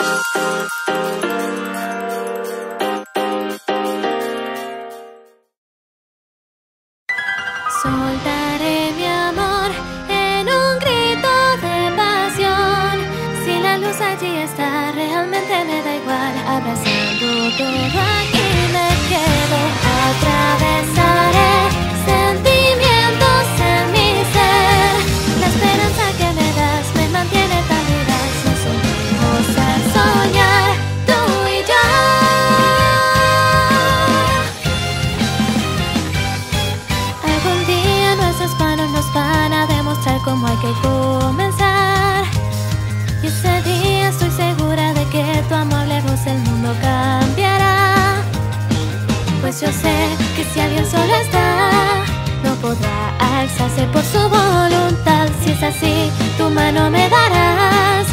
Soltaré mi amor en un grito de pasión. Si la luz allí está, realmente me da igual. Abrazando todo aquí me quedo. Atravesaré sentimientos en mi ser. La esperanza que me das me mantiene tan vivaz. Nos unimos al soñar, tú y yo. Algún día nuestras manos nos van a demostrar cómo hay que comenzar. Y ese día estoy segura de que tu amable voz el mundo cambiará. Pues yo sé que si alguien solo está, no podrá alzarse por su voluntad. Si es así, tu mano me darás.